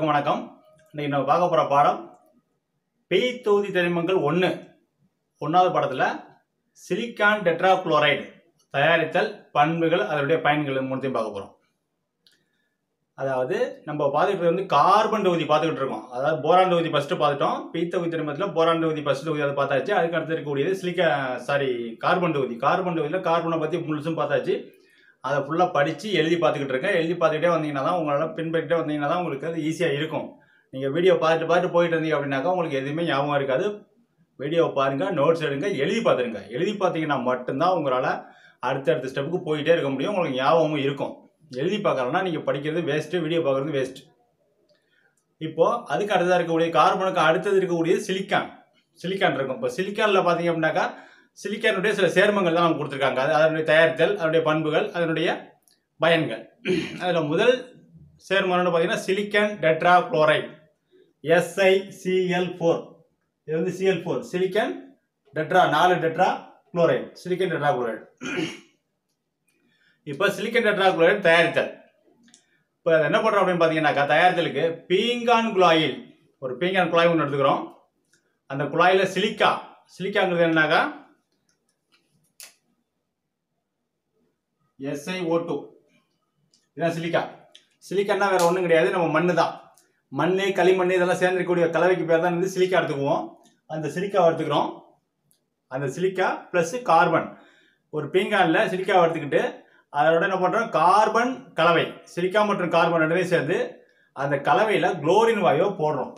எல்லோருக்கும் வணக்கம். இன்னைக்கு நம்ம பார்க்க போகிற பாடம் பேய் தொகுதி தனிமங்கள் ஒன்றாவது பாடத்தில் சிலிக்கான் டெட்ராக்ளோரைடு தயாரித்தல் பண்புகள் அதனுடைய பயன்கள் மூணுத்தையும் பார்க்க போகிறோம். அதாவது நம்ம பார்த்துக்கிட்டு கார்பன் தொகுதி பார்த்துக்கிட்டு இருக்கோம். அதாவது போரான் தொகுதி ஃபஸ்ட்டு பார்த்துட்டோம். பேய் தொகுதி தனிமத்தில் போரான் தொகுதி ஃபஸ்ட் தொகுதி அதை பார்த்தாச்சு. அதுக்கு அடுத்து இருக்கக்கூடியது கார்பன் தொகுதி. கார்பன் தொகுதியில் கார்பனை பற்றி முழுசும் பார்த்தாச்சு. அதை ஃபுல்லாக படித்து எழுதி பார்த்துக்கிட்டு இருக்கேன். எழுதி பார்த்துக்கிட்டே வந்தீங்கன்னா தான் உங்களால் பின்பற்றிட்டே வந்தீங்கன்னா தான் உங்களுக்கு அது ஈஸியாக இருக்கும். நீங்கள் வீடியோ பார்த்துட்டு போயிட்டு இருந்தீங்க அப்படின்னாக்கா உங்களுக்கு எதுவுமே ஞாபகம் இருக்காது. வீடியோவை பாருங்கள், நோட்ஸ் எடுங்க, எழுதி பார்த்துருங்க. எழுதி பார்த்தீங்கன்னா மட்டும்தான் உங்களால் அடுத்தடுத்த ஸ்டெப்புக்கு போயிட்டே இருக்க முடியும். உங்களுக்கு ஞாபகமும் இருக்கும். எழுதி பார்க்கலன்னா நீங்கள் படிக்கிறது வேஸ்ட்டு, வீடியோ பார்க்குறது வேஸ்ட்டு. இப்போது அதுக்கு அடுத்ததாக இருக்கக்கூடிய கார்பனுக்கு அடுத்தது இருக்கக்கூடியது சிலிக்கான் இருக்கும். இப்போ சிலிக்கானில் பார்த்தீங்க அப்படின்னாக்கா சிலிக்கானுடைய சில சேர்மங்கள் தான் நமக்கு கொடுத்துருக்காங்க. அதனுடைய தயாரித்தல், அதனுடைய பண்புகள், அதனுடைய பயன்கள். அதில் முதல் சேர்மம்னு பார்த்தீங்கன்னா சிலிக்கான் டெட்ராக்ளோரைடு SiCl4. இது Cl4 silicon tetra 4 tetra chloride silicon tetrachloride. இப்போ சிலிக்கான் டெட்ராக்ளோரைடு தயாரித்தல் இப்போ என்ன பண்ணுறோம் அப்படின்னு பார்த்தீங்கன்னாக்கா தயாரித்தலுக்கு பீங்கான் குழாயில் ஒரு பீங்கான் குழாய் ஒன்று எடுத்துக்கிறோம். அந்த குழாயில் சிலிக்காங்கிறது என்னன்னாக்கா SiO2 இதுதான் சிலிக்கான்னா வேற ஒன்றும் கிடையாது, நம்ம மண்ணு தான். மண், களிமண் இதெல்லாம் சேர்ந்துக்கூடிய கலவைக்கு பேர் தான் சிலிக்கா எடுத்துக்குவோம். அந்த சிலிக்காவை எடுத்துக்கிறோம். அந்த சிலிக்கா ப்ளஸ் கார்பன் ஒரு பீங்கானில் சிலிக்காவை எடுத்துக்கிட்டு அதோட என்ன பண்ணுறோம், கார்பன் கலவை சிலிக்கா மற்றும் கார்பன் ரெண்டுமே சேர்ந்து அந்த கலவையில் குளோரின் வாயுவை போடுறோம்.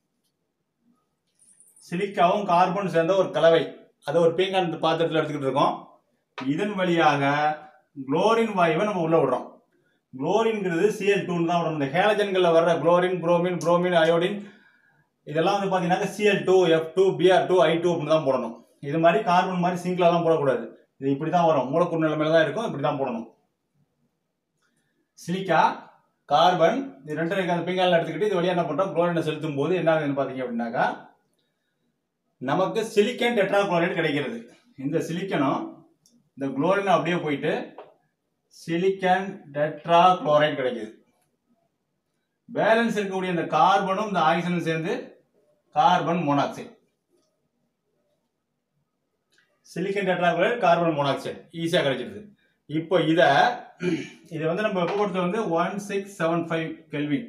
சிலிக்காவும் கார்பன் சேர்ந்த ஒரு கலவை, அதை ஒரு பீங்கான் பாத்திரத்தில் எடுத்துக்கிட்டு இருக்கோம். இதன் வழியாக குளோரின் வாயுவை நம்ம உள்ள விடுறோம். குளோரின்ங்கிறது Cl2 தான் விடணும். இந்த ஹேலஜன்களில் வர்ற குளோரின், புரோமின், அயோடின் இதெல்லாம் பார்த்தீங்கன்னா Cl2, F2, Br2, I2 அப்படின்னு தான் போடணும். இது மாதிரி கார்பன் மாதிரி சிங்கிளாலாம் போடக்கூடாது. இது இப்படி தான் வரும், மூலக்கூறு நிலைமையில தான் இருக்கும். இப்படி தான் போடணும். சிலிக்கா, கார்பன் இது ரெண்டு அந்த பீங்கானில் எடுத்துக்கிட்டு இது வழியாக என்ன பண்ணுறோம், குளோரினை செலுத்தும் போது என்ன ஆகுதுன்னு பார்த்தீங்க அப்படின்னாக்கா நமக்கு சிலிக்கான் டெட்ராக்ளோரைடு கிடைக்கிறது. இந்த சிலிக்கனும் இந்த குளோரின் அப்படியே போயிட்டு சிலிக்கான் டெட்ராக்ளோரைடு கிடைக்குது. பேலன்ஸ் இருக்கக்கூடிய இந்த கார்பனும் இந்த ஆக்சிஜனும் சேர்ந்து carbon monoxide. Silicon tetrachloride, carbon monoxide ஈஸியாக கிடைச்சிடுது. இப்போ இதை நம்ம வெப்பப்படுத்த 1675 கெல்வின்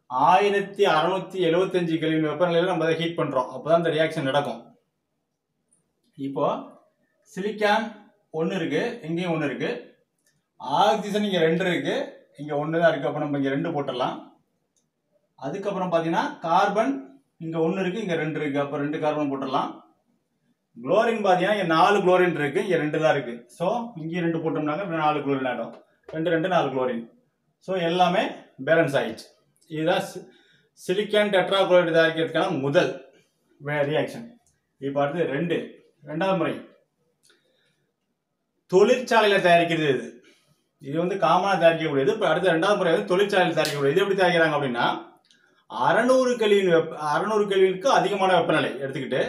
1675 கெல்வின் வெப்பநிலையில் நம்ம அதை ஹீட் பண்ணுறோம். அப்போ தான் இந்த ரியாக்ஷன் நடக்கும். இப்போ சிலிக்கான் ஒன்று இருக்கு, இங்கேயும் ஒன்று இருக்கு. ஆக்சிஜன் இங்கே 2 இருக்கு, இங்கே 1 தான் இருக்கு. அப்போ நம்ம இங்கே 2 போட்டுடலாம். அதுக்கப்புறம் பார்த்தீங்கன்னா கார்பன் இங்கே 1 இருக்கு, இங்கே 2 இருக்கு. அப்போ 2 கார்பன் போட்டுடலாம். குளோரின் பார்த்தீங்கன்னா இங்கே 4 குளோரின் இருக்கு, இங்கே 2 தான் இருக்கு. ஸோ இங்கே 2 போட்டோம்னாக்க 4 குளோரின் ஆகிடும். 2 4 குளோரின். ஸோ எல்லாமே பேலன்ஸ் ஆயிடுச்சு. இதுதான் சிலிக்கான் டெட்ராக்ளோரைடு தயாரிக்கிறதுக்கான முதல் ரியாக்ஷன். இப்போ அடுத்து ரெண்டாவது முறை தொழிற்சாலையில் தயாரிக்கிறது. இது காமனாக தயாரிக்கக்கூடியது. இப்போ அடுத்த ரெண்டாவது முறை தொழிற்சாலையில் தயாரிக்கக்கூடியது. இது எப்படி தயாரிக்கிறாங்க அப்படின்னா 600 கெல்வினுக்கு அதிகமான வெப்பநிலை எடுத்துக்கிட்டு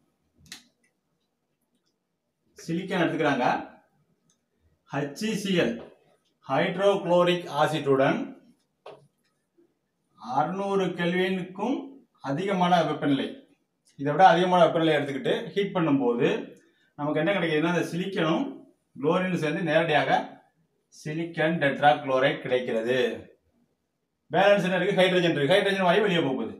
சிலிக்கான் எடுத்துக்கிறாங்க. HCl ஹைட்ரோகுளோரிக் ஆசிட்டுடன் 600 கெல்வினுக்கும் அதிகமான வெப்பநிலை, இதை விட அதிகமான வெப்பநிலை எடுத்துக்கிட்டு ஹீட் பண்ணும்போது நமக்கு என்ன கிடைக்குதுன்னா இந்த சிலிக்கனும் குளோரின் சேர்ந்து நேரடியாக சிலிக்கான் டெட்ராக்ளோரைடு கிடைக்கிறது. பேலன்ஸ் என்ன இருக்கு, ஹைட்ரஜன் இருக்கு. ஹைட்ரஜன் வாயு வெளியே போகுது.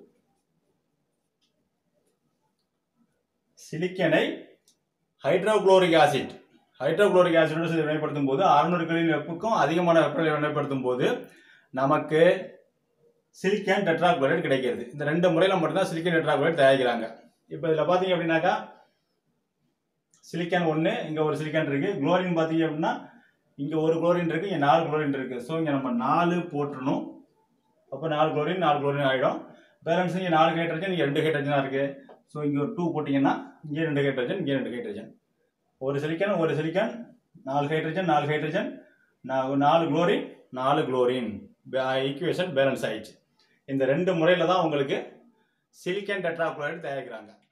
சிலிக்கனை ஹைட்ரோகுளோரிக் ஆசிடோடு வினைப்படுத்தும் போது 600 கெல்வின் வெப்பக்கும் அதிகமான வெப்பநிலை வினைப்படுத்தும் போது நமக்கு சிலிக்கான் டெட்ராக்ளோரைடு கிடைக்கிறது. இந்த 2 முறையில் மட்டும்தான் சிலிக்கான் டெட்ராக்ளோரைடு தயாரிக்கிறாங்க. இப்போ இதில் பார்த்தீங்க அப்படின்னாக்கா சிலிக்கான் 1, இங்கே ஒரு சிலிக்கான் இருக்கு. குளோரின் பார்த்தீங்க அப்படின்னா இங்கே ஒரு குளோரின் இருக்கு, இங்கே 4 குளோரின் இருக்கு. ஸோ இங்கே நம்ம 4 போட்டுருணும். அப்போ 4 குளோரின் ஆகிடும். பேலன்ஸ் இங்கே 4 ஹைட்ரஜன், இங்கே 2 ஹைட்ரஜனாக இருக்கு. ஸோ இங்கே ஒரு 2 போட்டிங்கன்னா இங்கே 2 ஹைட்ரஜன், இங்கே 2 ஹைட்ரஜன். ஒரு silicon 4 hydrogen 4 chlorine equation balance ஆயிடுச்சு. இந்த 2 முறையில் தான் உங்களுக்கு சிலிக்கான் டெட்ராக்ளோரைடு தயாரிக்கிறாங்க.